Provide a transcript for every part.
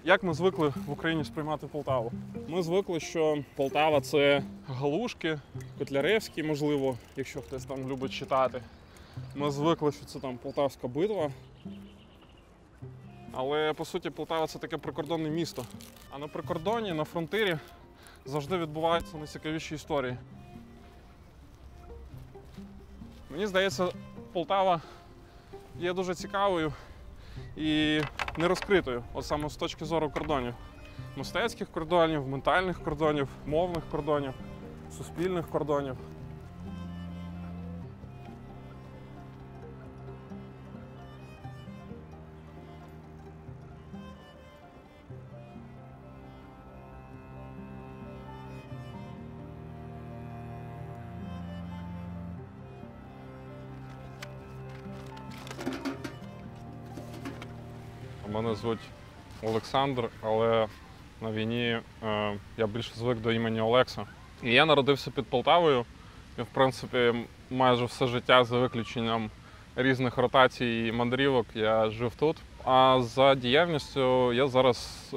Як ми звикли в Україні сприймати Полтаву? Ми звикли, що Полтава – це Галушки, Котляревський, можливо, якщо хтось там любить читати. Ми звикли, що це там Полтавська битва. Але, по суті, Полтава – це таке прикордонне місто. А на прикордоні, на фронтирі завжди відбуваються найцікавіші історії. Мені здається, Полтава є дуже цікавою і нерозкритою, от саме з точки зору кордонів. Мистецьких кордонів, ментальних кордонів, мовних кордонів, суспільних кордонів. Мене звуть Олександр, але на війні я більше звик до імені Олекса. І я народився під Полтавою і, в принципі, майже все життя, за виключенням різних ротацій і мандрівок, я жив тут. А за діяльністю я зараз,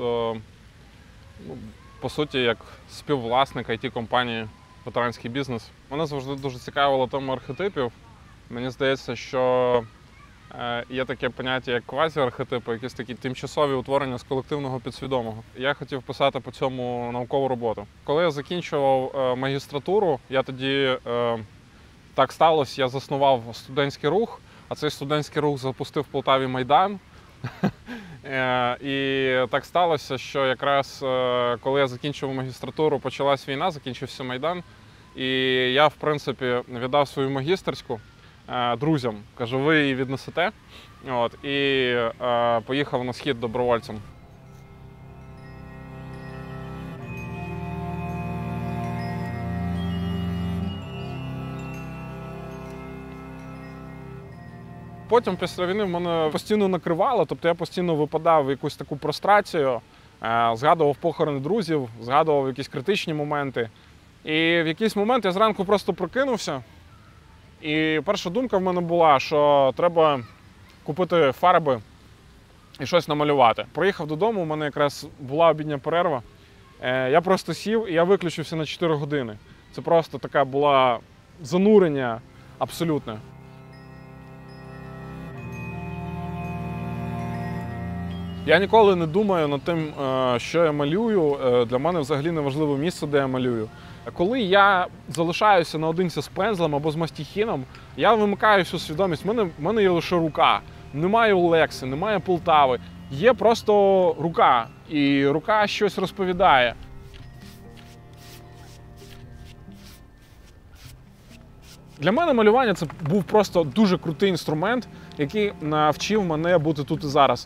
по суті, як співвласник IT-компанії «Ветеранський бізнес». Мене завжди дуже цікавила тема архетипів. Мені здається, що є таке поняття, як квазіархетипи, якісь такі тимчасові утворення з колективного підсвідомого. Я хотів писати по цьому наукову роботу. Коли я закінчував магістратуру, я тоді, так сталося, я заснував студентський рух, а цей студентський рух запустив в Полтаві Майдан. І так сталося, що якраз коли я закінчив магістратуру, почалась війна, закінчився Майдан. І я, в принципі, віддав свою магістерську друзям. Кажу, ви її віднесете. І поїхав на схід добровольцем. Потім після війни в мене постійно накривало, тобто я постійно випадав в якусь таку прострацію, згадував похорони друзів, згадував якісь критичні моменти. І в якийсь момент я зранку просто прокинувся. І перша думка в мене була, що треба купити фарби і щось намалювати. Приїхав додому, у мене якраз була обідня перерва. Я просто сів і я виключився на 4 години. Це просто таке було занурення абсолютне. Я ніколи не думаю над тим, що я малюю. Для мене взагалі не важливо місце, де я малюю. Коли я залишаюся наодинці з пензлем або з мастихіном, я вимикаю всю свідомість. В мене є лише рука. Немає Олекси, немає Полтави. Є просто рука. І рука щось розповідає. Для мене малювання – це був просто дуже крутий інструмент, який навчив мене бути тут і зараз.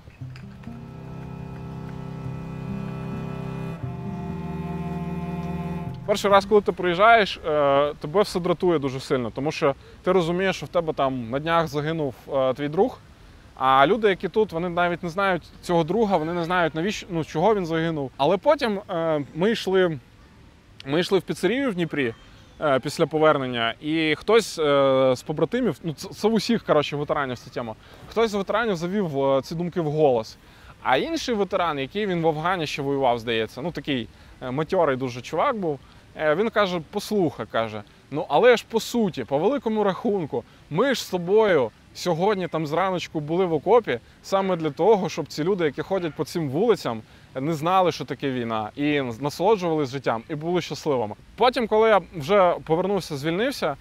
Перший раз, коли ти приїжджаєш, тебе все дратує дуже сильно, тому що ти розумієш, що в тебе там на днях загинув твій друг, а люди, які тут, вони навіть не знають цього друга, вони не знають, навіщо, чого він загинув. Але потім ми йшли в піцерію в Дніпрі після повернення, і хтось з побратимів, це в усіх, ветеранів ця тема, хтось з ветеранів завів ці думки вголос. А інший ветеран, який він в Афгані ще воював, здається, такий матьорий дуже чувак був, він каже, послухай, але ж по суті, по великому рахунку, ми ж з тобою сьогодні там зраночку були в окопі саме для того, щоб ці люди, які ходять по цим вулицям, не знали, що таке війна, і насолоджувалися життям, і були щасливими. Потім, коли я вже повернувся, звільнився,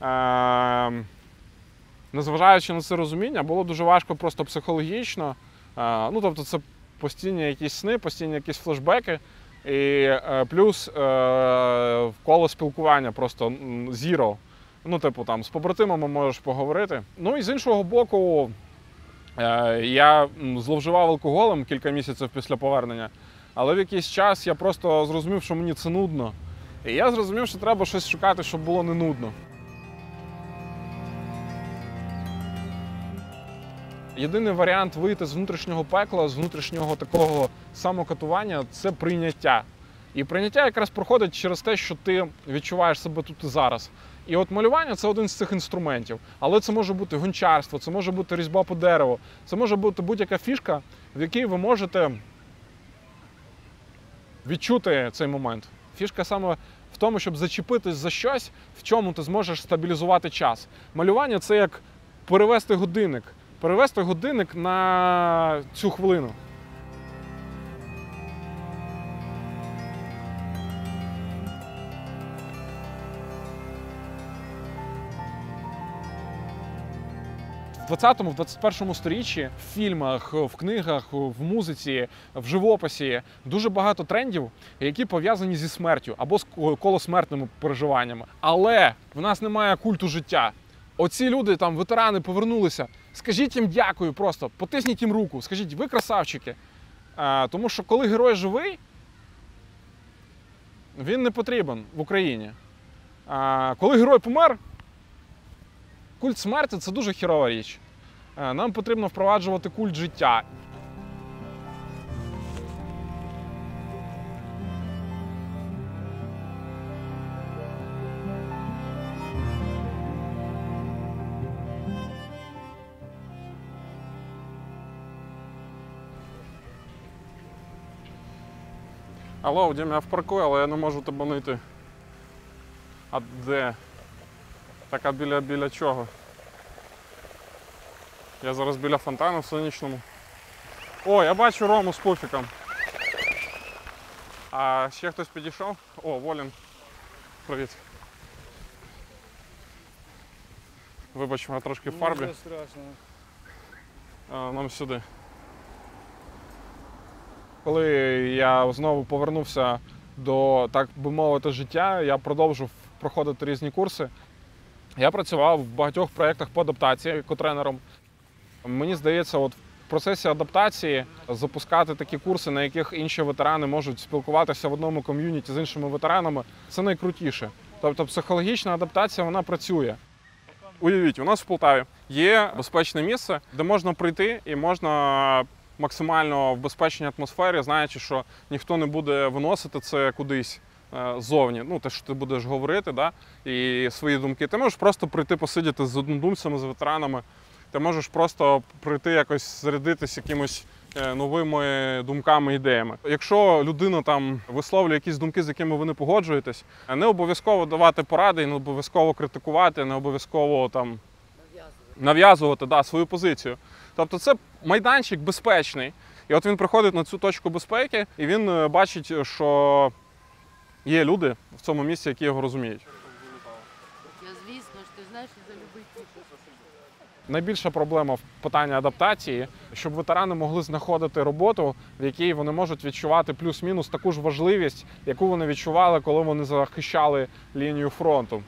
незважаючи на це розуміння, було дуже важко просто психологічно. Тобто це постійні якісь сни, постійні якісь флешбеки, і плюс коло спілкування просто zero. З побратимами можеш поговорити. І з іншого боку, я зловживав алкоголем кілька місяців після повернення, але в якийсь час я просто зрозумів, що мені це нудно. І я зрозумів, що треба щось шукати, щоб було не нудно. Єдиний варіант вийти з внутрішнього пекла, з внутрішнього такого самокатування – це прийняття. І прийняття якраз проходить через те, що ти відчуваєш себе тут і зараз. І от малювання – це один з цих інструментів. Але це може бути гончарство, це може бути різьба по дереву, це може бути будь-яка фішка, в якій ви можете відчути цей момент. Фішка саме в тому, щоб зачепитись за щось, в чому ти зможеш стабілізувати час. Малювання – це як перевести годинник. Перевести годинник на цю хвилину. В 20-му, в 21-му сторіччі в фільмах, в книгах, в музиці, в живописі дуже багато трендів, які пов'язані зі смертю або з колосмертними переживаннями. Але в нас немає культу життя. Оці люди, там, ветерани, повернулися. Скажіть їм дякую просто, потисніть їм руку, скажіть, ви красавчики. Тому що коли герой живий, він не потрібен в Україні. Коли герой помер, культ смерті – це дуже хірова річ. Нам потрібно впроваджувати культ життя. Алло, Дім, я в парку, але я не можу тебе знайти. А де? Так, а біля чого? Я зараз біля фонтану в Сонячному. О, я бачу Рому з пуфіком. А ще хтось підійшов? О, Волін. Привіт. Вибач, я трошки в фарбі. Нічого страшного. Нам сюди. Коли я знову повернувся до, так би мовити, життя, я продовжив проходити різні курси. Я працював в багатьох проєктах по адаптації котренером. Мені здається, от в процесі адаптації запускати такі курси, на яких інші ветерани можуть спілкуватися в одному ком'юніті з іншими ветеранами, це найкрутіше. Тобто психологічна адаптація, вона працює. Уявіть, у нас в Полтаві є безпечне місце, де можна прийти і можна максимально в безпечній атмосфері, знаючи, що ніхто не буде виносити це кудись ззовні. Ну, те, що ти будеш говорити, да? І свої думки. Ти можеш просто прийти посидіти з однодумцями, з ветеранами. Ти можеш просто прийти якось зарядитись якимось новими думками, ідеями. Якщо людина там висловлює якісь думки, з якими ви не погоджуєтесь, не обов'язково давати поради, не обов'язково критикувати, не обов'язково там нав'язувати свою позицію. Тобто це майданчик безпечний. І от він приходить на цю точку безпеки, і він бачить, що є люди в цьому місці, які його розуміють. Я, звісно ж, ти знаєш, за любий тип. Найбільша проблема в питанні адаптації, щоб ветерани могли знаходити роботу, в якій вони можуть відчувати плюс-мінус таку ж важливість, яку вони відчували, коли вони захищали лінію фронту.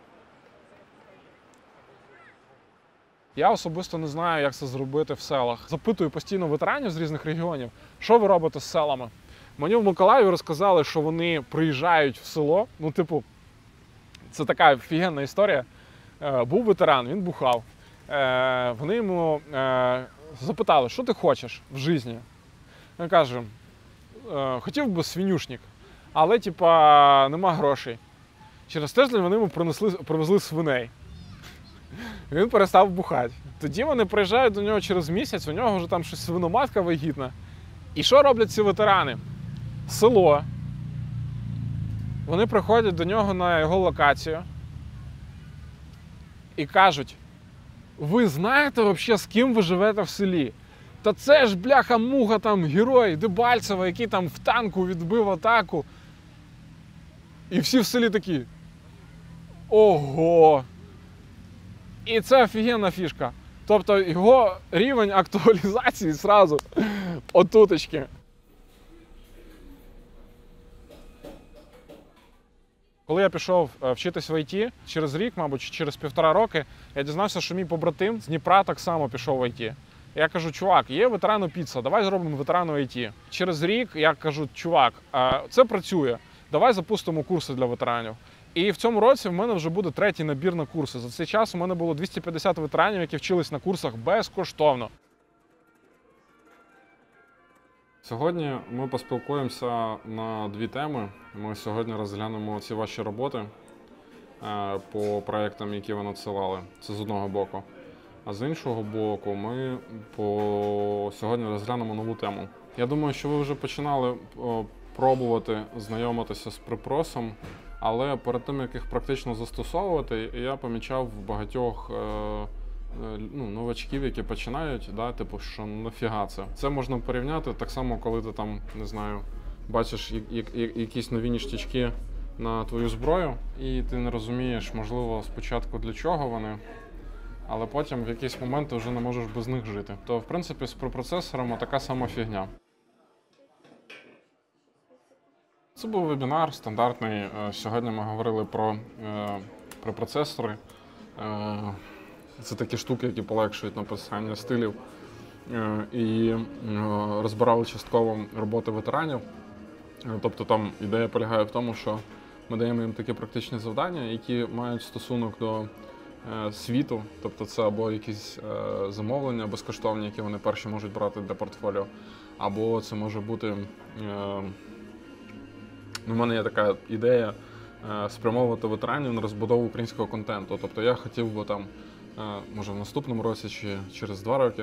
Я особисто не знаю, як це зробити в селах. Запитую постійно ветеранів з різних регіонів, що ви робите з селами. Мені в Миколаєві розказали, що вони приїжджають в село. Ну, типу, це така офігенна історія. Був ветеран, він бухав. Вони йому запитали, що ти хочеш в житті. Він каже, хотів би свинюшник, але типа нема грошей. Через тиждень вони йому привезли свиней. Він перестав бухати. Тоді вони приїжджають до нього через місяць, у нього вже там щось свиноматка вагітна. І що роблять ці ветерани? Село. Вони приходять до нього на його локацію і кажуть, ви знаєте взагалі, з ким ви живете в селі? Та це ж, бляха-муха, там герой Дебальцева, який там в танку відбив атаку. І всі в селі такі, ого! І це офігенна фішка. Тобто його рівень актуалізації зразу отуточки. Коли я пішов вчитись в ІТ, через рік, мабуть, через 1,5 роки, я дізнався, що мій побратим з Дніпра так само пішов в ІТ. Я кажу, чувак, є ветерану піца, давай зробимо ветерану ІТ. Через рік я кажу, чувак, це працює, давай запустимо курси для ветеранів. І в цьому році в мене вже буде 3-й набір на курси. За цей час у мене було 250 ветеранів, які вчились на курсах безкоштовно. Сьогодні ми поспілкуємося на 2 теми. Ми сьогодні розглянемо ці ваші роботи по проєктам, які ви надсилали. Це з одного боку. А з іншого боку, ми сьогодні розглянемо нову тему. Я думаю, що ви вже починали пробувати знайомитися з припросом, але перед тим, як їх практично застосовувати, я помічав в багатьох новачків, які починають, да, типу, що нафіга це. Це можна порівняти так само, коли ти там, не знаю, бачиш якісь нові ніштячки на твою зброю, і ти не розумієш, можливо, спочатку для чого вони, але потім в якийсь момент ти вже не можеш без них жити. То, в принципі, з препроцесорами така сама фігня. Це був вебінар стандартний. Сьогодні ми говорили про препроцесори. Це такі штуки, які полегшують написання стилів. І розбирали частково роботи ветеранів. Тобто там ідея полягає в тому, що ми даємо їм такі практичні завдання, які мають стосунок до світу. Тобто це або якісь замовлення безкоштовні, які вони перші можуть брати для портфоліо, або це може бути... У мене є така ідея спрямовувати ветеранів на розбудову українського контенту. Тобто я хотів би там, може в наступному році чи через 2 роки,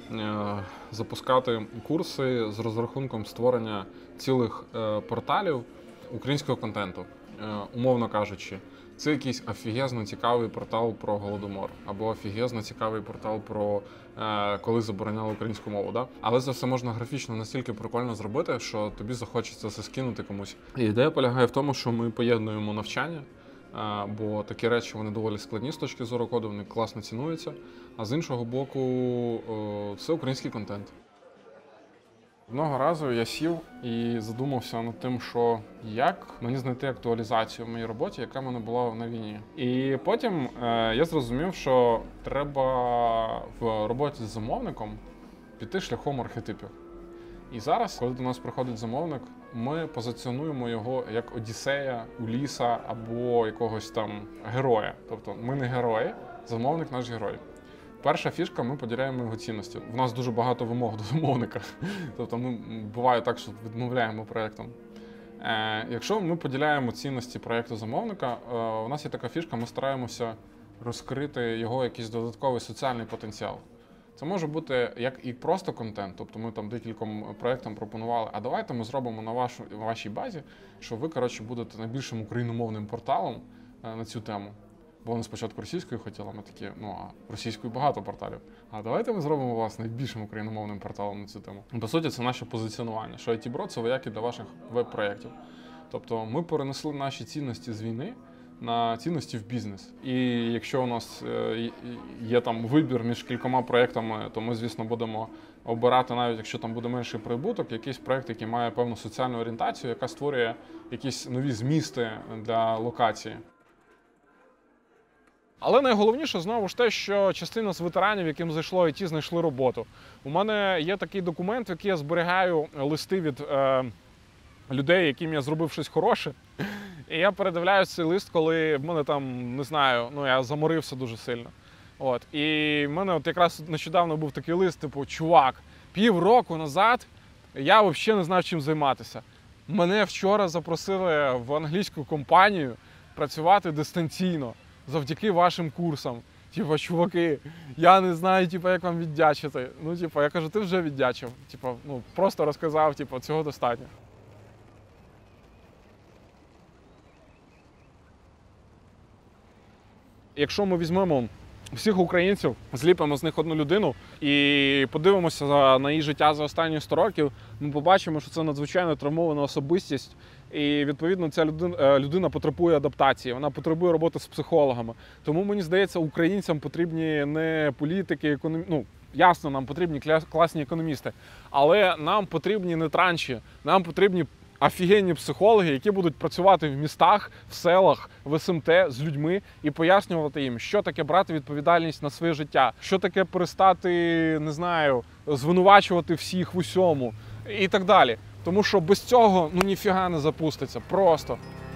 запускати курси з розрахунком створення цілих порталів українського контенту. Умовно кажучи, це якийсь офігезно цікавий портал про Голодомор, або офігезно цікавий портал про коли забороняли українську мову. Да? Але це все можна графічно настільки прикольно зробити, що тобі захочеться це скинути комусь. І ідея полягає в тому, що ми поєднуємо навчання, бо такі речі вони доволі складні з точки зору коду, вони класно цінуються, а з іншого боку це український контент. Одного разу я сів і задумався над тим, що як мені знайти актуалізацію в моїй роботі, яка в мене була на війні. І потім я зрозумів, що треба в роботі з замовником піти шляхом архетипів. І зараз, коли до нас приходить замовник, ми позиціонуємо його як Одіссея, Уліса або якогось там героя. Тобто ми не герої, замовник наш герой. Перша фішка, ми поділяємо його цінності. У нас дуже багато вимог до замовника. Тобто буває так, що відмовляємо проєктом. Якщо ми поділяємо цінності проєкту замовника, у нас є така фішка, ми стараємося розкрити його якийсь додатковий соціальний потенціал. Це може бути як і просто контент, тобто ми там декільком проєктам пропонували, а давайте ми зробимо на вашій базі, що ви, коротше, будете найбільшим україномовним порталом на цю тему. Бо вони спочатку російською хотіли, ми такі, а російською багато порталів. А давайте ми зробимо вас найбільшим україномовним порталом на цю тему. По суті, це наше позиціонування, що IT-Bro – це вояки для ваших веб-проєктів. Тобто ми перенесли наші цінності з війни на цінності в бізнес. І якщо у нас є там вибір між кількома проєктами, то ми, звісно, будемо обирати, навіть якщо там буде менший прибуток, якийсь проєкт, який має певну соціальну орієнтацію, яка створює якісь нові змісти для локації. Але найголовніше, знову ж те, що частина з ветеранів, яким зайшло ІТ, знайшли роботу. У мене є такий документ, в який я зберігаю листи від людей, яким я зробив щось хороше. І я передивляю цей лист, коли в мене там, не знаю, я заморився дуже сильно. І в мене якраз нещодавно був такий лист, типу, чувак, півроку назад я взагалі не знав, чим займатися. Мене вчора запросили в англійську компанію працювати дистанційно. Завдяки вашим курсам. Чуваки, я не знаю, як вам віддячити. Я кажу, ти вже віддячив. Просто розказав, цього достатньо. Якщо ми візьмемо всіх українців, зліпимо з них одну людину і подивимося на її життя за останні 100 років, ми побачимо, що це надзвичайно травмована особистість. І, відповідно, ця людина потребує адаптації, вона потребує роботи з психологами. Тому, мені здається, українцям потрібні не політики, ясно, нам потрібні класні економісти, але нам потрібні не транші, нам потрібні офігенні психологи, які будуть працювати в містах, в селах, в СМТ з людьми і пояснювати їм, що таке брати відповідальність на своє життя, що таке перестати, не знаю, звинувачувати всіх в усьому і так далі. Тому що без цього, ніфіга не запуститься, просто.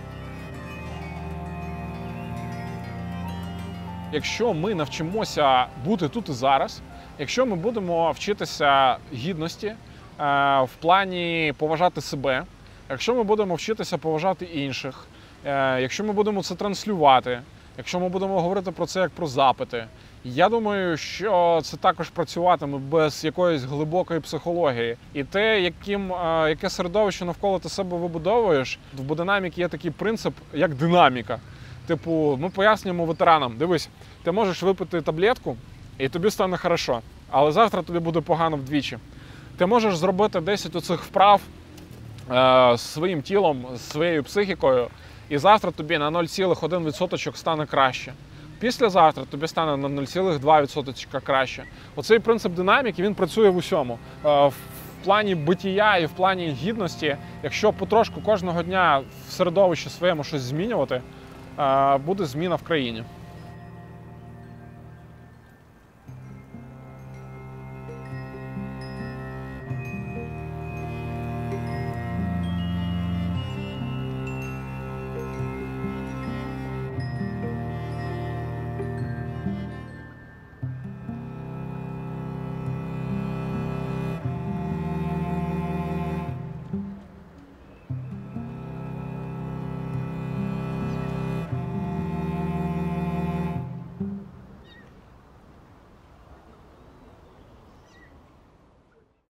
Якщо ми навчимося бути тут і зараз, якщо ми будемо вчитися гідності в плані поважати себе, якщо ми будемо вчитися поважати інших, якщо ми будемо це транслювати, якщо ми будемо говорити про це як про запити, Я думаю, що це також працюватиме без якоїсь глибокої психології. І те, яке середовище навколо ти себе вибудовуєш, в бодинаміки є такий принцип, як динаміка. Типу, ми пояснюємо ветеранам, дивись, ти можеш випити таблетку, і тобі стане хорошо, але завтра тобі буде погано вдвічі. Ти можеш зробити 10 оцих вправ своїм тілом, своєю психікою, і завтра тобі на 0,1% стане краще. Післязавтра тобі стане на 0,2% краще. Оцей принцип динаміки, він працює в усьому. В плані битія і в плані гідності, якщо потрошку кожного дня в середовищі своєму щось змінювати, буде зміна в країні.